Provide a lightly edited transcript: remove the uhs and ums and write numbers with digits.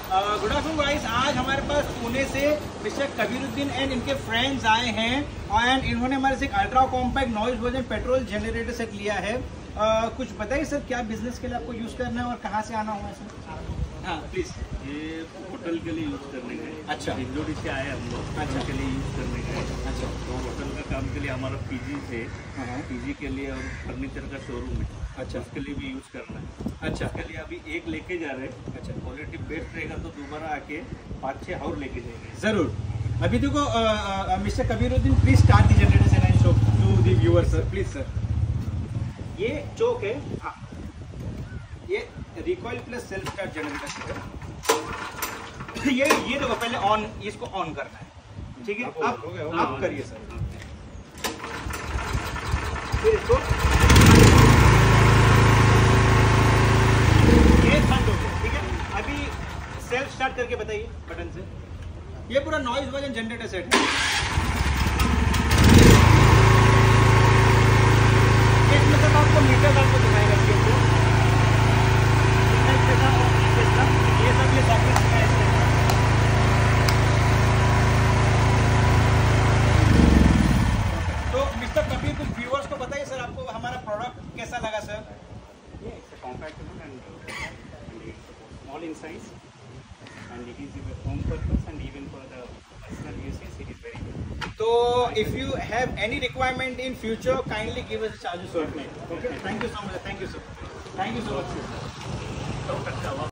Good afternoon guys, आज हमारे पास पुणे से मिस्टर कबीरुद्दीन एंड इनके फ्रेंड्स आए हैं एंड इन्होंने हमारे से एक ultra compact noise version petrol generator set लिया है। कुछ बताइए सर, क्या बिजनेस के लिए आपको यूज करना है और कहाँ से आना हुआ है सर? हाँ प्लीज। ये होटल के लिए यूज करने का है। अच्छा, इंजोरी से आए हम लोग। अच्छा, के लिए यूज करने का है। अच्छा, तो होटल का काम के लिए हमारा पीजी है। पीजी के लिए और फर्नीचर का शोरूम है। अच्छा, उसके लिए भी यूज करना है। अच्छा, उसके लिए अभी एक लेके जा रहे हैं। अच्छा, क्वालिटी बेस्ट रहेगा तो दोबारा आके 5-6 और लेके जाएंगे जरूर। अभी देखो mister Kabiruddin, please start the generator and show to the viewers sir, please sir. ये चोक है, हाँ, ये recoil plus self start generator है। ये देखो, पहले ऑन, इसको ऑन करना है, ठीक है? आप करिए सर। फिर इसको, ये बंद हो गया, ठीक है? अभी सेल्फ स्टार्ट करके बताइए बटन से। ये पूरा नॉइज वर्जन जनरेटर सेट है। इसमें सब आपको मीटर आपको दिखाएगा, ये सब ये सॉकेट है। तो मिस्टर कबीर, कुछ व्यूअर्स को बताइए सर, आपको हमारा प्रोडक्ट कैसा लगा sir? It's a compact one and it's small in size and it is for home purpose and even for the personal uses it is very good. So if you have any requirement in future, kindly give us a charges shortly. Okay, thank you so much. Thank you so much.